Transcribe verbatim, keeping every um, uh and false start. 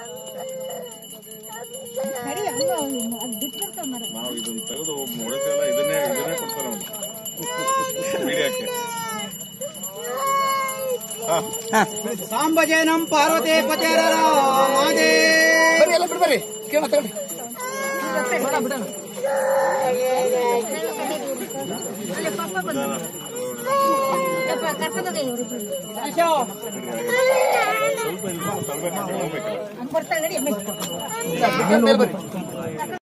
ನಾವು ಇದನ್ನ ತೆಗೆದು ಮೊಳಕೆಲ್ಲ ಇದನ್ನೇ ಇದನ್ನೇ ಕೊಡ್ತಾರೆ ಮೀಡಿಯಾಕ್ಕೆ. ಸಾಂಬಜನಂ ಪಾರ್ವತಿ ಪತಿಯರ ಮಾದೇ ಎಲ್ಲ ಬಿಡ್ಬರ್ರಿ ಕೇಳ ತಗೊಳ್ಳಿ. ಸ್ವಲ್ಪ